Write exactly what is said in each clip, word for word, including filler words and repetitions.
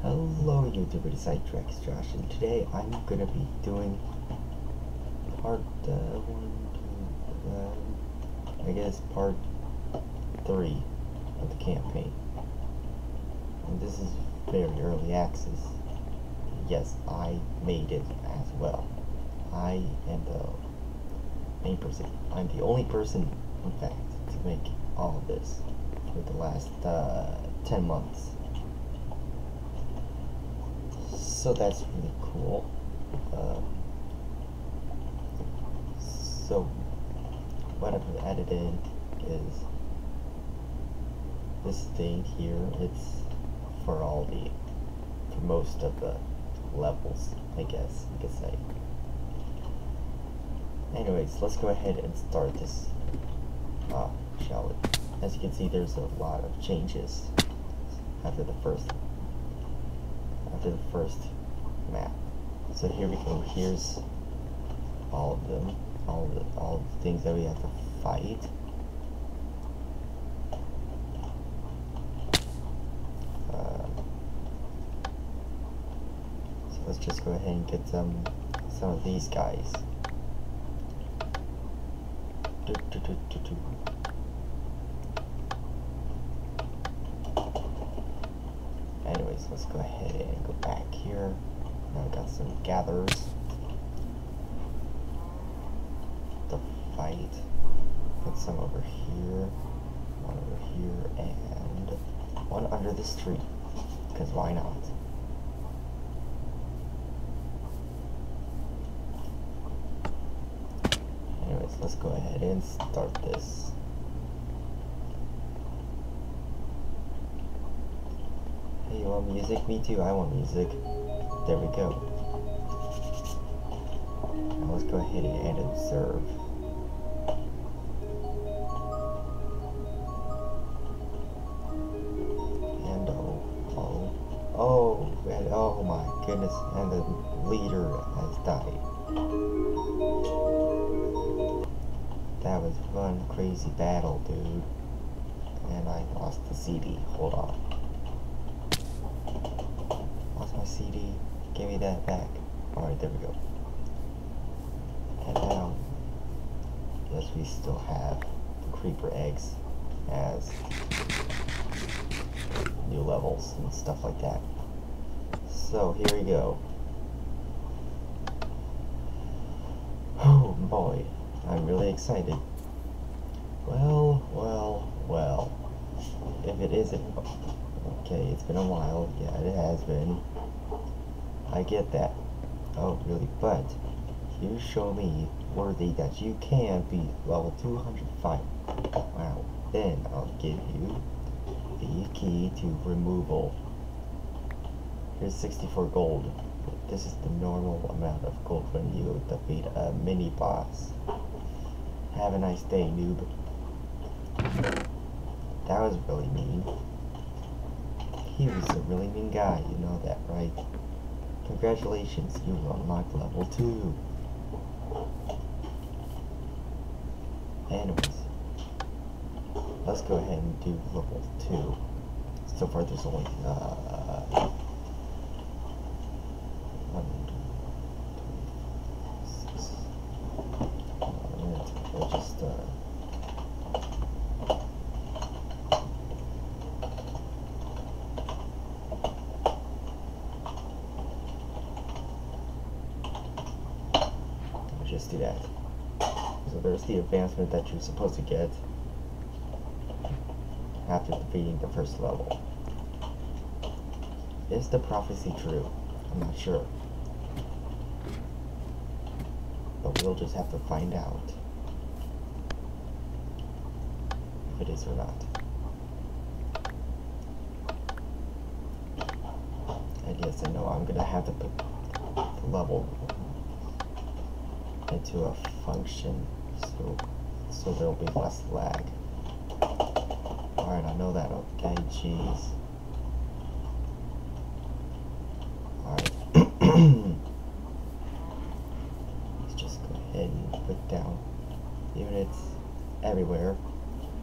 Hello YouTube, it's Sidetracks Josh, and today I'm gonna be doing part uh, one, two, uh, I guess part three of the campaign. And this is very early access. Yes, I made it as well. I am the main person. I'm the only person, in fact, to make all of this for the last uh, ten months. So that's really cool. Um, so what I've added in is this thing here. It's for all the, for most of the levels, I guess you could say. Anyways, let's go ahead and start this, uh, shall we? As you can see, there's a lot of changes after the first after the first map. So here we go. Here's all of them, all of the all of the things that we have to fight. Uh, so let's just go ahead and get some some of these guys. Do, do, do, do, do. Anyways, let's go ahead and go back here. Now I got some gatherers to fight. Put some over here, one over here, and one under this tree. Because why not? Anyways, let's go ahead and start this. Hey, you want music? Me too, I want music. There we go. Now let's go ahead and observe. And oh, oh, oh, and oh my goodness, and the leader has died. That was one crazy battle, dude. And I lost the C D. Hold on. Lost my C D. Give me that back. Alright, there we go. And now, yes, we still have the creeper eggs as new levels and stuff like that. So, here we go. Oh boy, I'm really excited. Well, well, well. If it isn't, okay, it's been a while. Yeah, it has been. I get that. Oh, really? But you show me worthy that you can be level two hundred five. Wow. Then I'll give you the key to removal. Here's sixty-four gold. This is the normal amount of gold when you defeat a mini boss. Have a nice day, noob. That was really mean. He was a really mean guy, you know that, right? Congratulations, you unlocked level two. Anyways, let's go ahead and do level two. So far, there's only uh, one, two, three, six. Uh, we'll just uh, just do that. So there's the advancement that you're supposed to get after defeating the first level. Is the prophecy true? I'm not sure. But we'll just have to find out if it is or not. And yes, I know I'm gonna have to put the level into a function so so there'll be less lag. Alright, I know that. Okay, jeez. Alright. Let's just go ahead and put down units everywhere.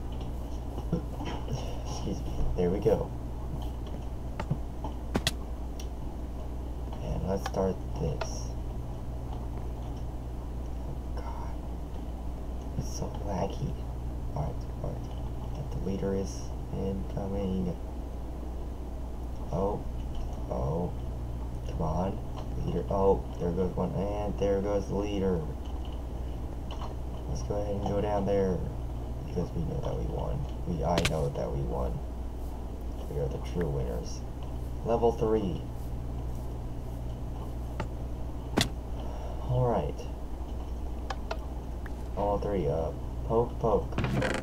Excuse me. There we go. let's start this. Oh god. It's so laggy. Alright, alright. The leader is incoming. Oh. Oh. Come on. Leader. Oh, there goes one. And there goes the leader. Let's go ahead and go down there. Because we know that we won. We I know that we won. We are the true winners. Level three. Alright. All three up. Poke, poke.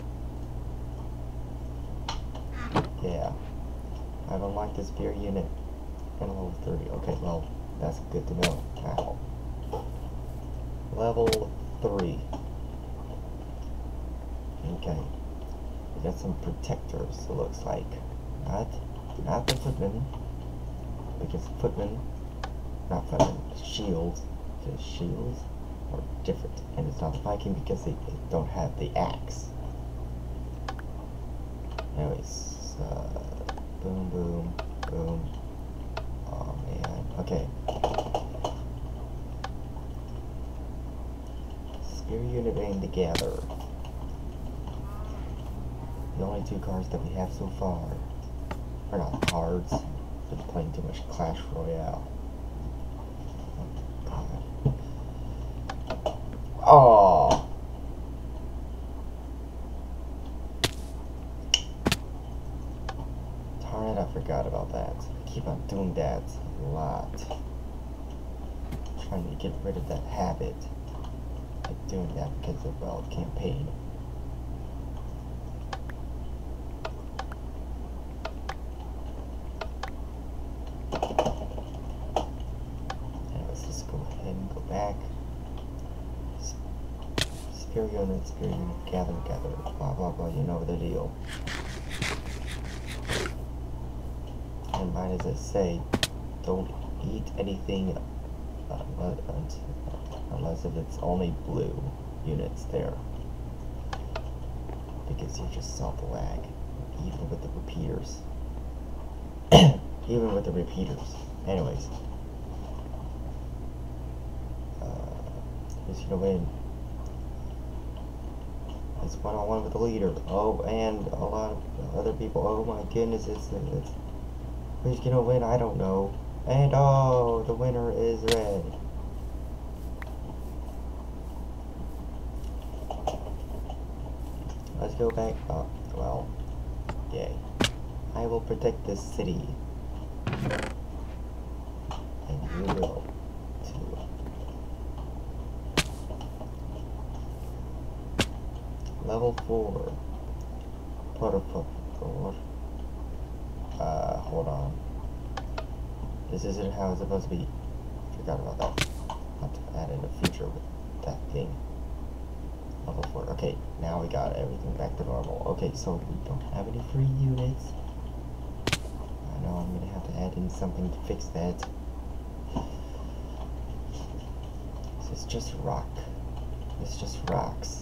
Yeah. I don't like this spear unit. And level thirty. Okay, well, that's good to know. Ow. Level three. Okay. We got some protectors, it looks like. Not, not the footmen. Because footmen, not footmen, shields. Because shields are different. And it's not the Viking because they, they don't have the axe. Anyways, uh, boom, boom, boom. Oh man, okay. Spear unit aimed together. The only two cards that we have so far are not cards. Been playing too much Clash Royale. Oh god. Oh. Darn it, I forgot about that. I keep on doing that a lot. I'm trying to get rid of that habit of doing that because of, well, campaign. Back. Spear unit, spear unit, gather, gather, blah, blah, blah, you know the deal. And mine, as I say, don't eat anything unless, unless if it's only blue units there. Because you just saw the lag, even with the repeaters. Even with the repeaters. Anyways. Who's gonna win? It's one on one with the leader. Oh, and a lot of other people. Oh my goodness, it's, it's who's gonna win? I don't know. And oh, the winner is red. Let's go back. Oh, well, yay. I will protect this city. And you will. Level four. Protocol. Uh, hold on. This isn't how it's supposed to be. Forgot about that. I'll have to add in a feature with that thing. Level four. Okay, now we got everything back to normal. Okay, so we don't have any free units. I know I'm gonna have to add in something to fix that. So it's just rock. It's just rocks.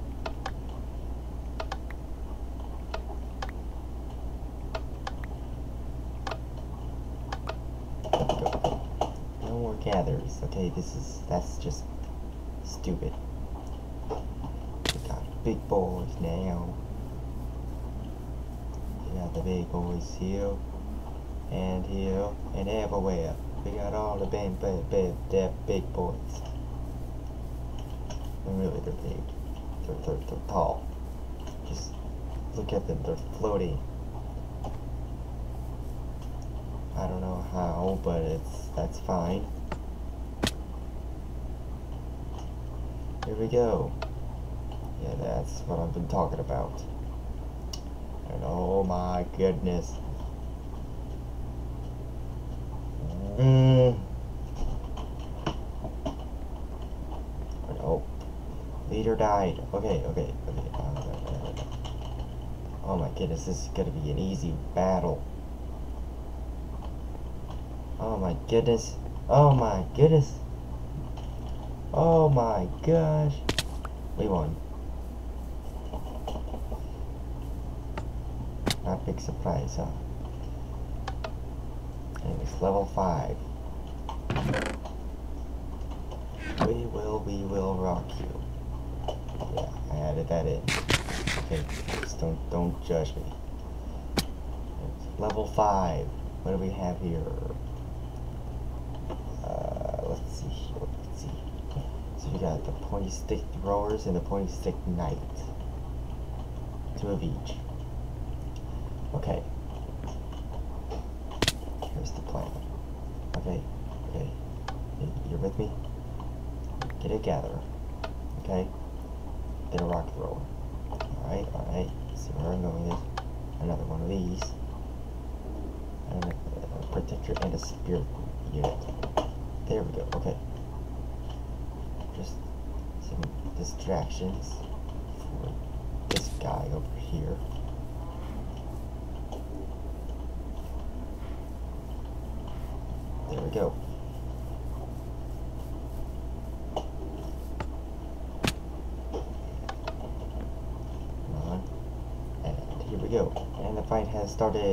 Gathers. Okay, this is that's just stupid. We got big boys now. We got the big boys here and here and everywhere. We got all the big, big, big, big, big boys. And really, they're big. They're, they're, they're tall. Just look at them. They're floating. I don't know how, but it's that's fine. Here we go. Yeah, that's what I've been talking about. And oh my goodness. Mm. Oh, leader died. Okay, okay, okay. Oh my goodness, this is gonna be an easy battle. Oh my goodness. Oh my goodness. Oh my gosh. We won. Not big surprise, huh? Anyways, level five. We will, we will rock you. Yeah, I added that in. Okay, just don't, don't judge me. Level five. What do we have here? Uh, let's see here. Let's see. So we got the pointy stick throwers and the pointy stick knight. Two of each. Okay. Here's the plan. Okay. Okay. You're with me? Get it together. Okay. Get a rock thrower. Alright, alright. See where I'm going is. Another one of these. And a, a protector and a spirit unit. There we go. Okay. Just some distractions for this guy over here. There we go. Come on. And here we go. And the fight has started.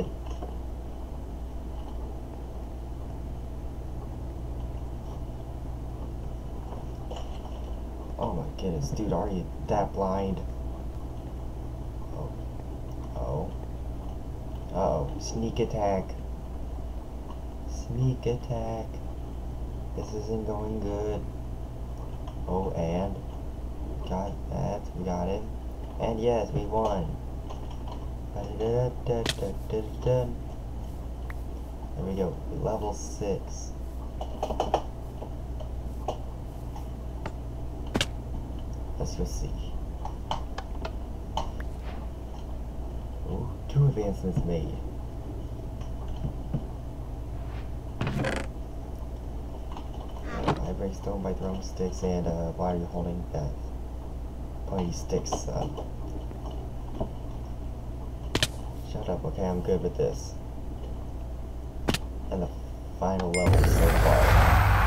Oh my goodness, dude, are you that blind? Oh. Oh. Uh-oh. Sneak attack. Sneak attack. This isn't going good. Oh, and got that. We got it. And yes, we won. There we go. Level six. Let's go see. Ooh, two advancements made. I break stone by throwing sticks, and uh, why are you holding that pointy sticks up? Shut up, okay, I'm good with this. And the final level so far.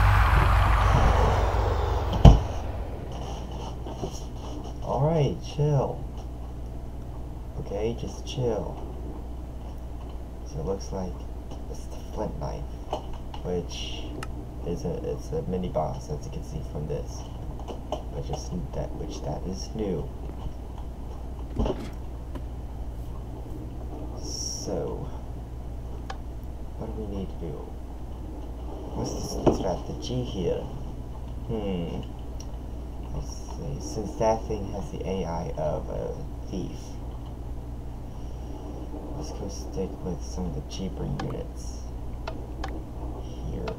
Alright, chill. Okay, just chill. So it looks like it's the flint knife, which is a it's a mini boss, as you can see from this. Which is that which that is new. So what do we need to do? What's the strategy here? Hmm. Since that thing has the A I of a thief, let's go stick with some of the cheaper units here.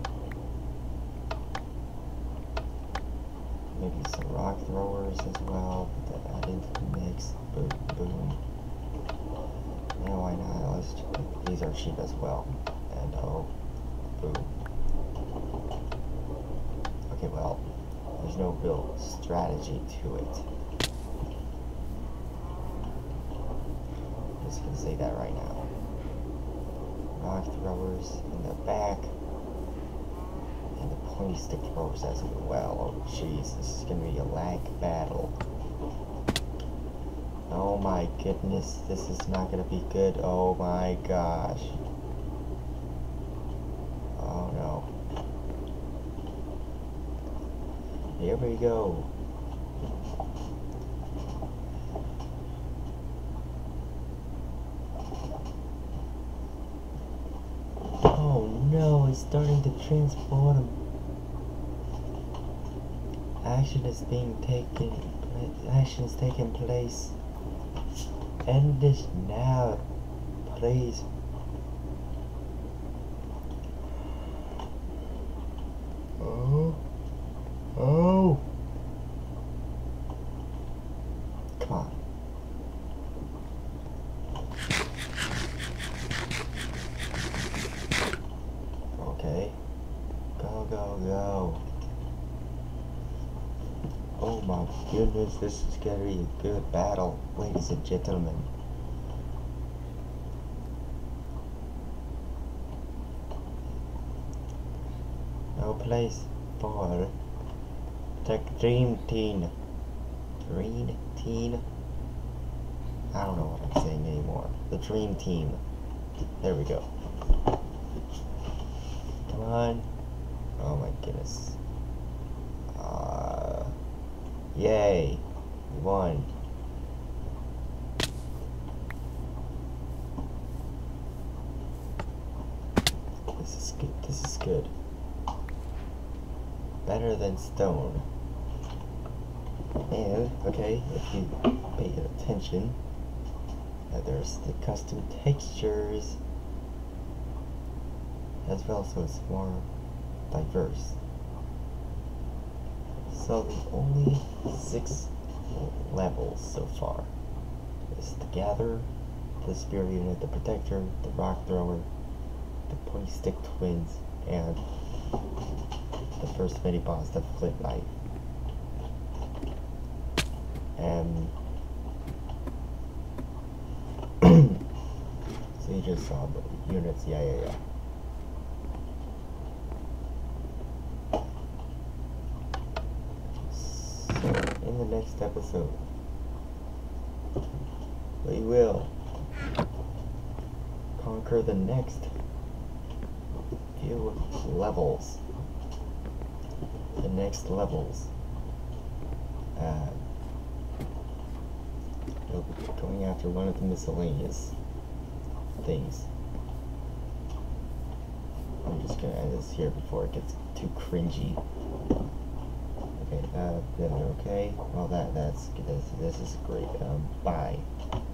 Maybe some rock throwers as well. Put that out into the mix. Boom, boom. Yeah, why not? Let's check. These are cheap as well. And oh, boom. Okay, well. There's no real strategy to it. I'm just gonna say that right now. Rock throwers in the back. And the pointy stick throwers as well. Oh jeez, this is gonna be a lag battle. Oh my goodness, this is not gonna be good. Oh my gosh. Oh no. Here we go. Oh no, it's starting to transform. Action is being taken. Action is taking place. End this now, please. Oh. Oh! Come on. Okay. Go, go, go. Oh my goodness, this is gonna be a good battle, ladies and gentlemen. No place for the Dream Team. Dream Team? I don't know what I'm saying anymore. The Dream Team. There we go. Come on. Oh my This is good. Better than stone. And, okay, if you pay attention, uh, there's the custom textures as well, so it's more diverse. So there's only six levels so far. It's the Gather, the Spear Unit, the Protector, the Rock Thrower, the Pointy Stick Twins, and the first mini boss, the Flint Knight. And so you just saw the units, yeah, yeah, yeah. So in the next episode, we will conquer the next few levels. The next levels. Uh, we'll be going after one of the miscellaneous things. I'm just gonna end this here before it gets too cringy. Okay, uh, then okay. Well, that that's this this is great. Um, bye.